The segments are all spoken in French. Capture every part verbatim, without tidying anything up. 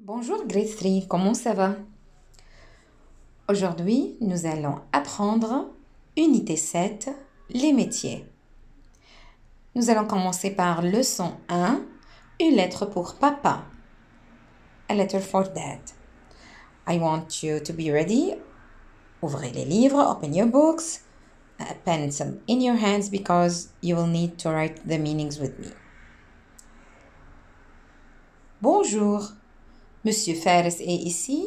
Bonjour Grade trois, comment ça va? Aujourd'hui, nous allons apprendre Unité sept, les métiers. Nous allons commencer par leçon un, une lettre pour papa. A letter for dad. I want you to be ready. Ouvrez les livres, open your books, a pencil in your hands because you will need to write the meanings with me. Bonjour, Monsieur Fares est ici?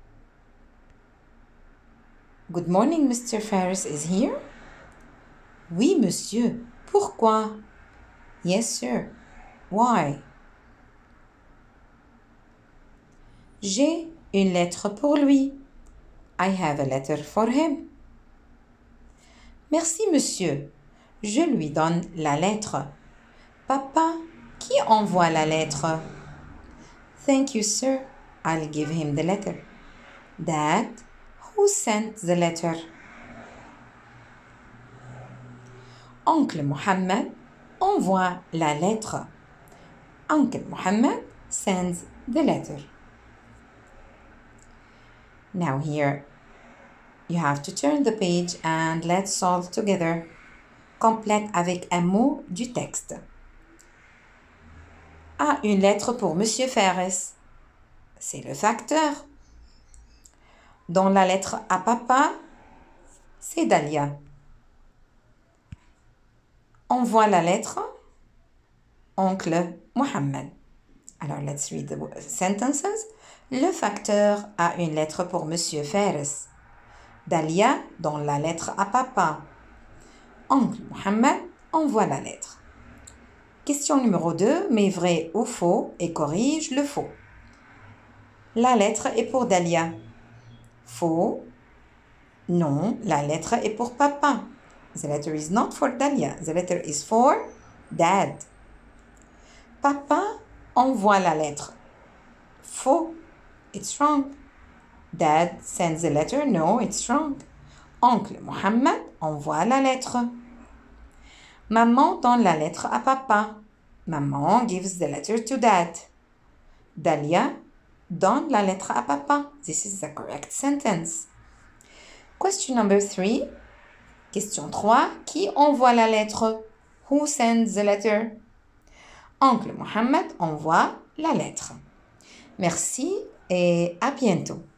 Good morning, Mister Fares is here? Oui, monsieur. Pourquoi? Yes, sir. Why? J'ai une lettre pour lui. I have a letter for him. Merci, monsieur. Je lui donne la lettre. Papa, qui envoie la lettre? Thank you, sir. I'll give him the letter. Dad, who sent the letter? Oncle Mohammed envoie la lettre. Uncle Mohammed sends the letter. Now here, you have to turn the page and let's solve together. Complète avec un mot du texte. Ah, une lettre pour Monsieur Fares. C'est le facteur. Dans la lettre à papa, c'est Dalia. Envoie la lettre, oncle Mohammed. Alors, let's read the sentences. Le facteur a une lettre pour Monsieur Fares. Dalia donne la lettre à papa. Oncle Mohammed envoie la lettre. Question numéro deux, mais vrai ou faux et corrige le faux. La lettre est pour Dalia. Faux. Non, la lettre est pour papa. The letter is not for Dalia. The letter is for Dad. Papa envoie la lettre. Faux. It's wrong. Dad sends the letter. No, it's wrong. Oncle Mohammed envoie la lettre. Maman donne la lettre à papa. Maman gives the letter to Dad. Dalia donne la lettre à papa. This is the correct sentence. Question number three. Question trois. Qui envoie la lettre? Who sends the letter? Oncle Mohammed envoie la lettre. Merci et à bientôt.